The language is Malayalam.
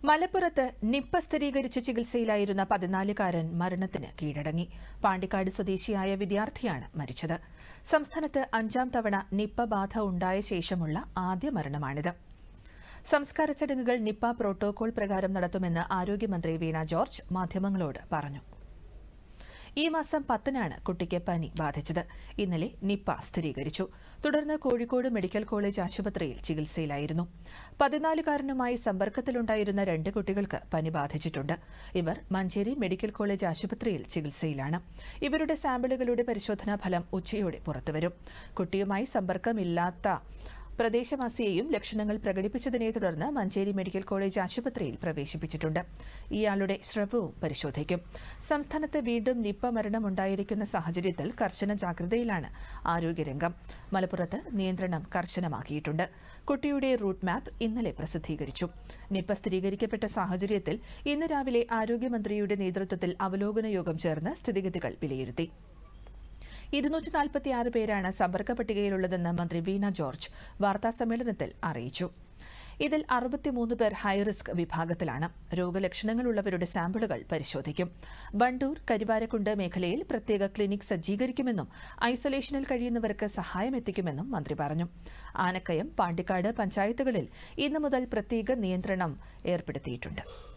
മലപ്പുറത്ത് നിപ്പ സ്ഥിരീകരിച്ച് ചികിത്സയിലായിരുന്ന 14-കാരൻ മരണത്തിന് കീഴടങ്ങി. പാണ്ടിക്കാട് സ്വദേശിയായ വിദ്യാർത്ഥിയാണ് മരിച്ചത്. സംസ്ഥാനത്ത് 5ാം തവണ നിപ്പ ബാധ ഉണ്ടായ ശേഷമുള്ള ആദ്യ മരണമാണിത്. സംസ്കാര ചടങ്ങുകൾ നിപ്പ പ്രോട്ടോകോൾ പ്രകാരം നടത്തുമെന്ന് ആരോഗ്യമന്ത്രി വീണ ജോർജ് മാധ്യമങ്ങളോട് പറഞ്ഞു. ഈ മാസം 10-നാണ് കുട്ടിക്ക് പനി ബാധിച്ചത്. ഇന്നലെ നിപ്പ സ്ഥിരീകരിച്ചു. തുടർന്ന് കോഴിക്കോട് മെഡിക്കൽ കോളേജ് ആശുപത്രിയിൽ ചികിത്സയിലായിരുന്നു. 14-കാരനുമായി സമ്പർക്കത്തിലുണ്ടായിരുന്ന 2 കുട്ടികൾക്ക് പനി ബാധിച്ചിട്ടുണ്ട്. ഇവർ മഞ്ചേരി മെഡിക്കൽ കോളേജ് ആശുപത്രിയിൽ ചികിത്സയിലാണ്. ഇവരുടെ സാമ്പിളുകളുടെ പരിശോധനാ ഫലം ഉച്ചയോടെ പുറത്തുവരും. കുട്ടിയുമായി സമ്പർക്കമില്ലാത്ത പ്രദേശവാസിയെയും ലക്ഷണങ്ങൾ പ്രകടിപ്പിച്ചതിനെ തുടർന്ന് മഞ്ചേരി മെഡിക്കൽ കോളേജ് ആശുപത്രിയിൽ പ്രവേശിപ്പിച്ചിട്ടുണ്ട്. ഇയാളുടെ സ്രവവും പരിശോധിക്കും. സംസ്ഥാനത്ത് വീണ്ടും നിപ്പ മരണമുണ്ടായിരിക്കുന്ന സാഹചര്യത്തിൽ കർശന ജാഗ്രതയിലാണ് ആരോഗ്യരംഗം. മലപ്പുറത്ത് നിയന്ത്രണം കർശനമാക്കിയിട്ടുണ്ട്. കുട്ടിയുടെ റൂട്ട് മാപ്പ് ഇന്നലെ പ്രസിദ്ധീകരിച്ചു. നിപ്പ സ്ഥിരീകരിക്കപ്പെട്ട സാഹചര്യത്തിൽ ഇന്ന് രാവിലെ ആരോഗ്യമന്ത്രിയുടെ നേതൃത്വത്തിൽ അവലോകന യോഗം ചേർന്ന് സ്ഥിതിഗതികൾ വിലയിരുത്തി. 246 പേരാണ് സമ്പർക്ക പട്ടികയിലുള്ളതെന്ന് മന്ത്രി വീണ ജോർജ് വാർത്താസമ്മേളനത്തിൽ അറിയിച്ചു. ഇതിൽ 63 പേർ ഹൈറിസ്ക് വിഭാഗത്തിലാണ്. രോഗലക്ഷണങ്ങളുള്ളവരുടെ സാമ്പിളുകൾ പരിശോധിക്കും. വണ്ടൂർ, കരിവാരക്കുണ്ട് മേഖലയിൽ പ്രത്യേക ക്ലിനിക് സജ്ജീകരിക്കുമെന്നും ഐസൊലേഷനിൽ കഴിയുന്നവർക്ക് സഹായമെത്തിക്കുമെന്നും മന്ത്രി പറഞ്ഞു. ആനക്കയം, പാണ്ടിക്കാട് പഞ്ചായത്തുകളിൽ ഇന്നു മുതൽ പ്രത്യേക നിയന്ത്രണം ഏർപ്പെടുത്തിയിട്ടുണ്ട്.